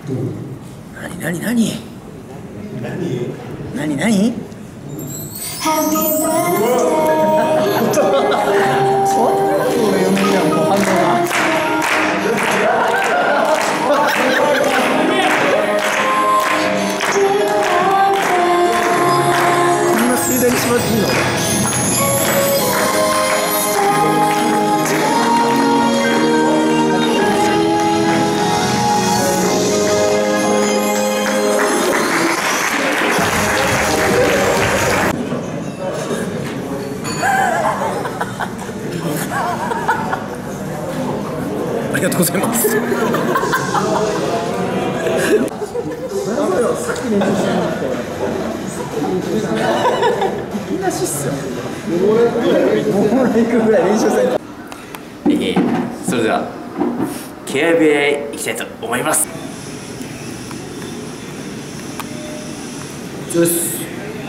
なにありがとうございます。それではケア部屋へ行きたいと思います。よし。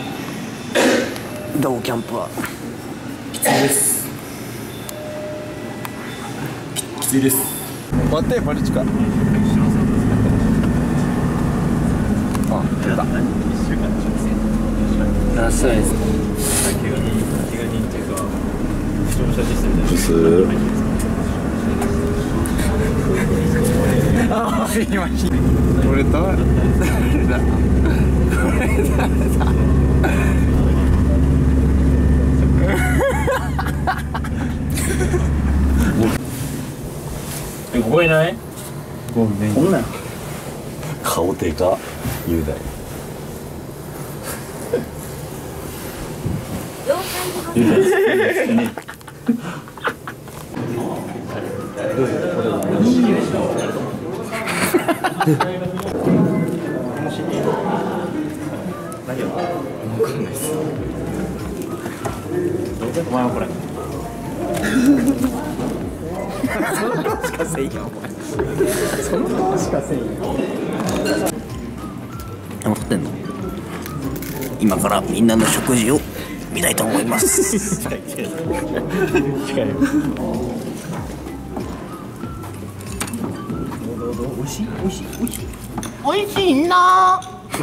どうキャンプはきついです。きついです。待ってマルチか。あ、出た。ラストです。ああ、今これだ。ここいない？こんなん。顔でか、雄大。雄大。お前はこれ。その顔しかせんよ、お前。その顔しかせんよ。分かってんの？今からみんなの食事を見たいと思います。近い。おいしい。おいしいな。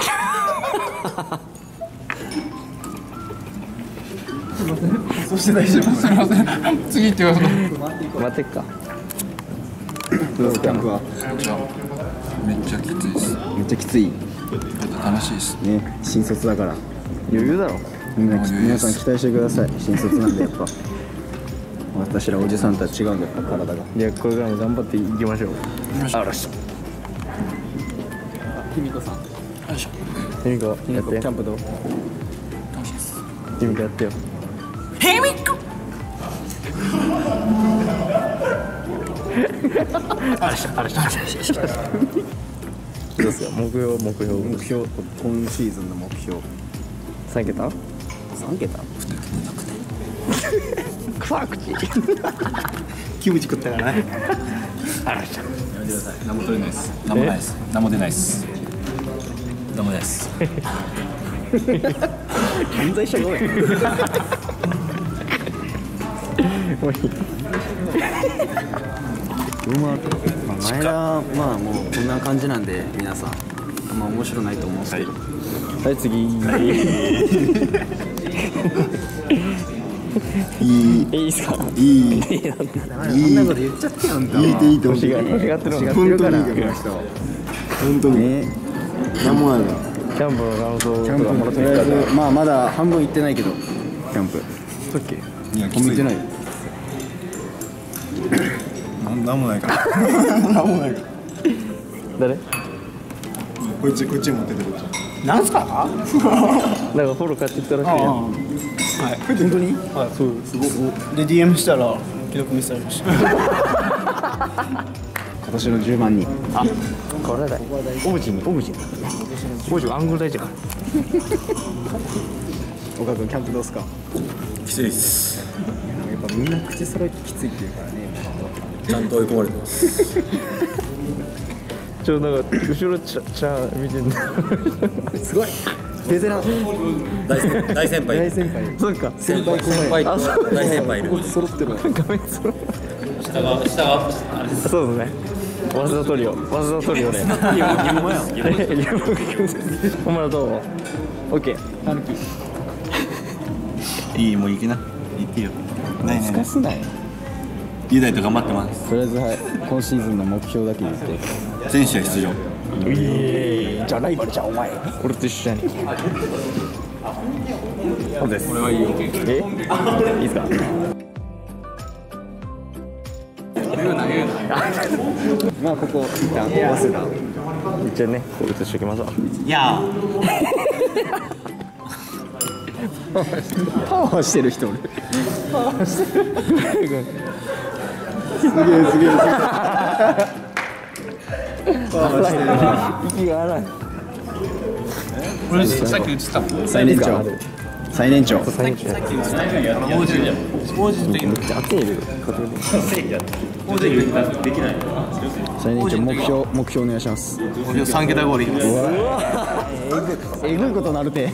そして大丈夫。すみません。次行ってください。待ってっか。どうですか？めっちゃきついです。めっちゃきつい。楽しいですね。新卒だから余裕だろ。皆さん期待してください。新卒なんでやっぱ私らおじさんとは違うんで、やっぱ体が。いや、これからも頑張っていきましょう。あらしょ。ひみこさん。よいしょ。ひみこやって。キャンプどう？楽しいです。ひみこやってよ。ひみこ。あらしょ。どうですか？目標。今シーズンの目標。3桁？3桁？クワクチ。キムチ食ったからね。あらしょ。やめてください。何も取れないです。何もないです。何も出ないです。何もないです。犯罪者が多い。もういい。前田まあもうこんな感じなんで皆さんあんま面白ないと思うんですけど。はい、次。いいですか？いい。そんなこと言っちゃってよ。いいと思う。欲しがってるから。本当に。何もないな。キャンプの感想とかもらっていいか。まあまだ半分行ってないけど、キャンプ。さっき。いや、行ってない。なんもないから。なんもないから。誰？こっち持っててる。なんすか？なんかフォロー買ってったらしいやん。はい。本当に？はい、そう。すごい。で DM したら既読無視されました。今年の10万人。あ、これだ。オブジェ。アングル大事か。岡君キャンプどうすか？きついです。やっぱみんな口揃えてきついって言うからね。ちゃんと追い込まれてます。なんか後ろちゃ見てんだ。すごい。ベテラン。大先輩。そうか。先輩後輩。大先輩いる。揃ってる。画面揃ってる。下がそうですね。 わざとトリオね。お前らどう？オッケー。たぬき。 いい、もう行きな。行ってよ。ないすかすない。 雄大と頑張ってます。 とりあえずはい、今シーズンの目標だけ言って。 全試合出場。 じゃあライバルじゃんお前。俺と一緒やねん。そうです。俺はいいよ。いいですか。まあここ一旦早稲田一応ねこう移しておきましょう。 いやパワーしてる人おる。パワーしてる。すげえ。パワーしてる。息が荒い。 俺さっき映った。 最年長。最年長。 さっき映った。王子的に。 めっちゃ熱いよ。 王子できない。 最年長目標お願いします。 目標3桁ゴールいきます。 えぐいことなるて。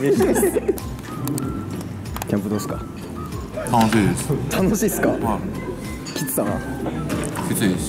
キャンプどうすか。 楽しいです。 楽しいっすか。きつさな。 きついです。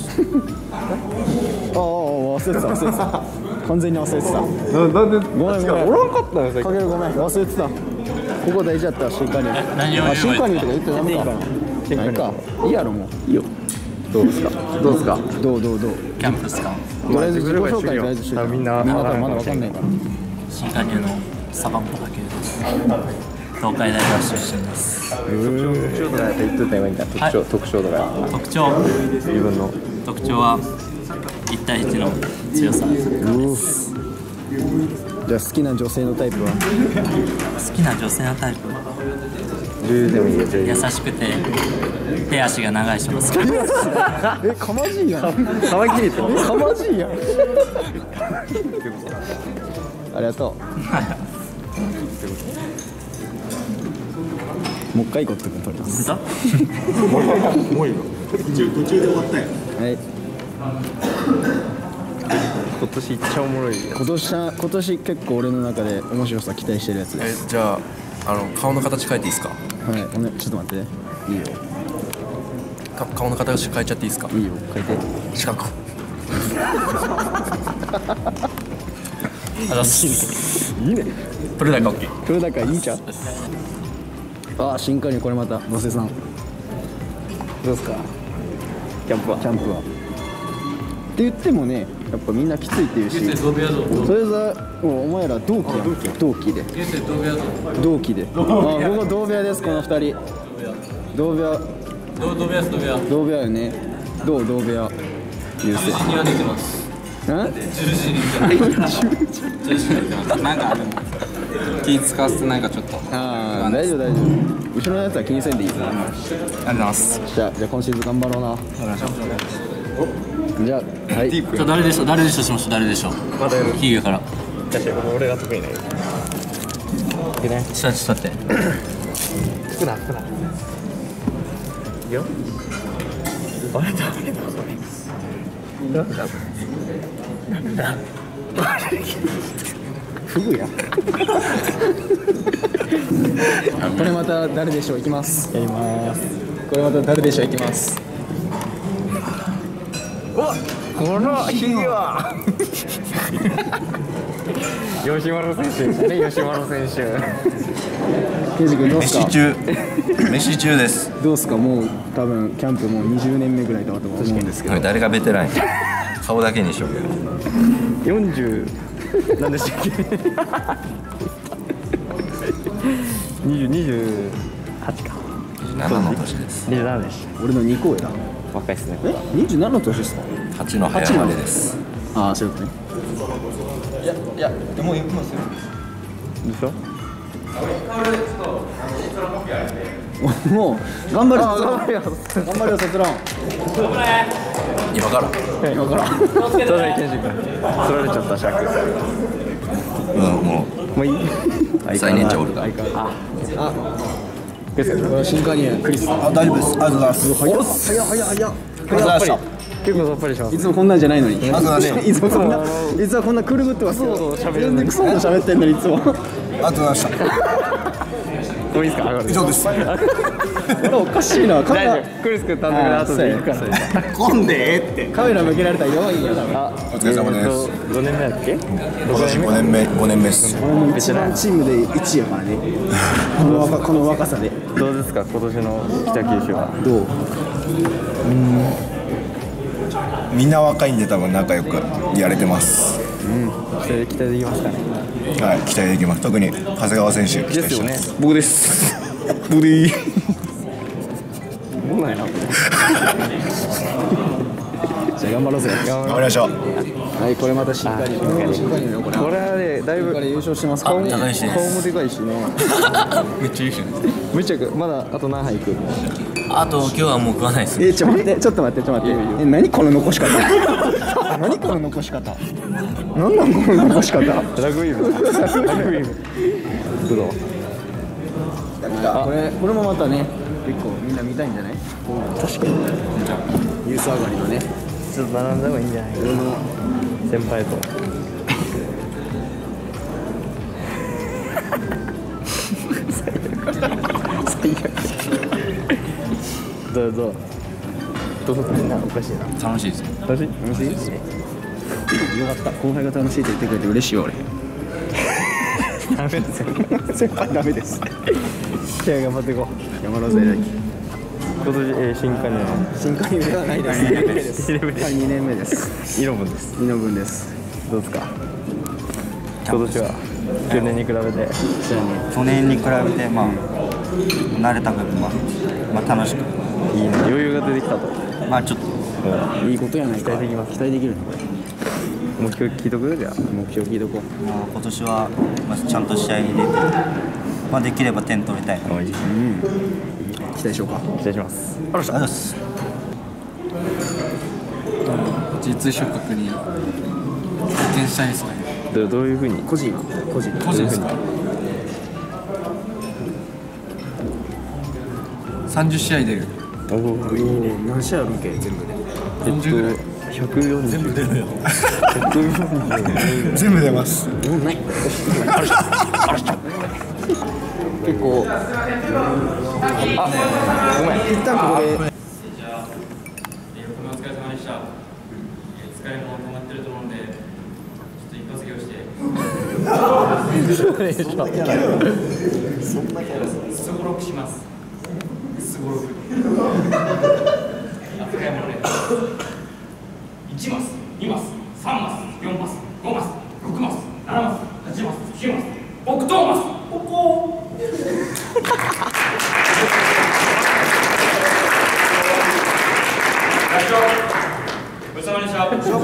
忘れてた。完全に忘れてた。 なんでごめん。 おらんかったんですかけるごめん忘れてた。ここ大事だった新加入。新加入とか言ってダメか。ないか。いいやろもう。いいよ。どうですか。どう。 キャンプですか。 とりあえず自己紹介とりあえずして。みんな多分まだわかんないから。 新加入のサバンポタケです。東海大学出身です。 特徴とか言ってたよ今特徴とか。 特徴。 自分の特徴は1対1の強さです。 じゃあ好きな女性のタイプは。 好きな女性のタイプ。 女優でもいいよ。 優しくて手足が長い人が好き。 かまじいやん。かまじいやん。ありがとう。もう一回ゴッド君取ります。 もういいの。途中で終わったよ。 はい。 今年いっちゃおもろい。 今年結構俺の中で面白さ期待してるやつです。 じゃあ顔の形変えていいですか。 はい。ちょっと待って。いいよ。 顔の形変えちゃっていいですか。 いいよ。変えて。 近く。 いいね。 プルダイカ OK。 プロだからいいじゃん。新加入これまた野瀬さん。どうですか。キャンプは。って言ってもね、やっぱみんなきついっていうし。とりあえずお前ら同期やん。同期で。ここ同部屋ですこの二人。同部屋よね。同部屋。 10時にはできます。 10時なんか気使わせてなんかちょっと。 大丈夫。後ろのやつは気にせんでいい。 ありがとうございます。 じゃあ今シーズン頑張ろうな。じゃあはい。 誰でしょしました。誰でしょう。ヒゲから。 確かに俺が得意なよ。 ちょっと待って。 少ない。いいよ。あれだ。 フグや。これまた誰でしょういきます。やります。これまた誰でしょういきます。 このヒゲは吉丸選手ですね。吉丸選手。 ケイジ君どうすか。 飯中です。 どうすか。もう多分キャンプもう20年目ぐらいだと思うんですけど。 誰がベテランや。顔だけにしようけど。 40何でしたっけ。28か。 27の年です。 27でした。 俺の2個上だ。 若いっすね。 27の年ですか。 8の早までです。 ああそういうことね。 いやでも行きますよ。 でしょ。 もう頑張るよ卒論。 今から取られちゃったシャック。 もういい。 最年長おるから。 新加入クリス。 大丈夫です。ありがとうございます。 早っ。 結構さっぱりします。 いつもこんなんじゃないのに。いつもこんなくるぶってますよ。全然クソほど喋ってんのにいつも。 ありがとうございました。 もういいですか？ 以上です。 あれおかしいな。カメラクリス君単独で後で行くから混んでって。 カメラ向けられたら弱いんやだ。 あ、 お疲れ様です。 5年目だっけ？ 今年5年目です。 俺も一番チームで1位やからね。この若さで。 どうですか今年の北九州は？ どう？ みんな若いんで多分仲良くやれてます。 期待できますかね？ はい、期待できます。特に長谷川選手期待してます。 僕です。 ブリー。 もうないな。 じゃあ頑張ろうぜ。 頑張りましょう。 はい、これまたしっかり。 これはね、だいぶ優勝してます。顔もでかいしね。 めっちゃいいしね。 めっちゃまだあと何杯いく？ あと今日はもう食わないです。 ちょっと待って。何この残し方？何この残し方？何なんこの残し方？ ラグビー部。どう？ これもまたね、結構みんな見たいんじゃない？確かに。ユース上がりのね。 ちょっと並んだ方がいいんじゃない？先輩と。 最悪。どうぞ。みんなおかしいな。 楽しいです。 楽しい？ よかった。後輩が楽しいと言ってくれて嬉しいよ俺。 ダメですよ。 先輩ダメです。 じゃあ頑張っていこう。 頑張ろうぜ。 今年新加入の新加入ではないです。2年目です。2年目です。 イノブンです。 イノブンです。 どうですか？今年は去年に比べて。 去年に比べてまあ慣れた部分はまあ楽しくいいね。余裕が出てきたと。 まあちょっといいことやないか。期待できます。期待できるねこれ。 目標聞いとく？じゃあ目標聞いとこう。 もう今年はまあちゃんと試合に出てまあできれば点取りたい。 いい。 期待しようか。 期待します。 ありがとうございます。 J2 昇格に貢献したいですね。 どういうふうに？ 個人ですか？30試合出る。 おお、いいね。 何試合あるんけ全部で。 40ぐらい。 140。全部出るよ。140。 全部出ます。 結構。ごめん。一旦ここで。 お疲れ様でした。疲れも溜まってると思うんで、ちょっと一発業して。すごろくします。すごろく。扱い物ね。1マス、2マス、3マス、4マス、5マス、6マス、7マス、8マス、9マス、僕とマス、ここ。ごちそうさまでした。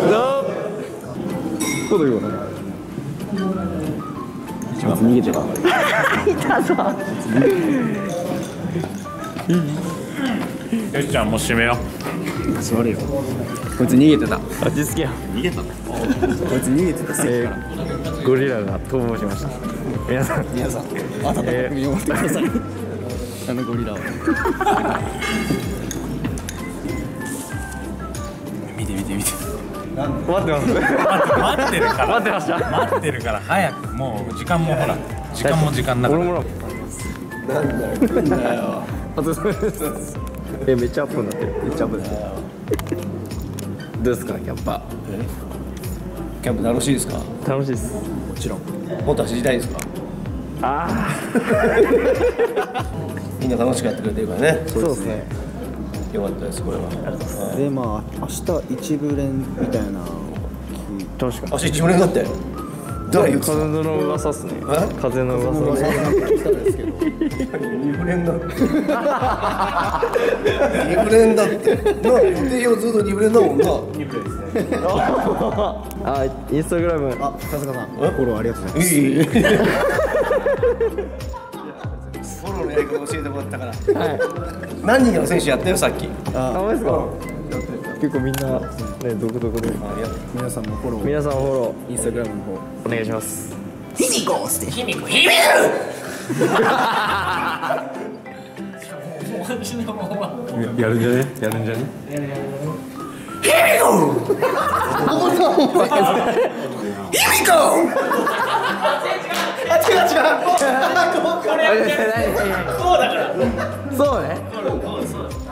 こういうことね。1月逃げてた。いたぞ。 よしちゃんもう締めよう。 座れよ。こいつ逃げてた。 味付けや。 逃げたの？ こいつ逃げてた。 ゴリラが逃亡しました。皆さん、 温かく見守ってください。あのゴリラを。 見て。 待ってます。 待ってるから。 待ってました。 待ってるから早く。もう時間もほら。時間も時間だから。 俺もなんだよ。 めっちゃアップになってる。めっちゃアップです。どうですかキャンパキャンプ楽しいですか？ ー？楽しいです。 もちろん。もっと走りたいですか？みんな楽しくやってくれてるからね。 そうですね。 よかったですこれは。 でまあ明日一部練みたいな。 確かに。 足一部練だって誰言ってた？ 風の噂っすね。風の噂。 噂がなんか来たんですけど。 二部練だって二部練だってな、予定をずっと二部練だもんな。二部練ですね。 インスタグラム。 あ、風間さん、フォローありがとうございます。 フォローのやり方教えてもらったから。何人かの選手やったよさっき。 あ、マジですか？結構みんなね独特で。 皆さんもフォロー、 皆さんフォロインスタグラムの方ーお願いします。 ヒミコースで。 やるんじゃね？ ヒミコー。 これやってる。こうだから。 そうね。 こうそう。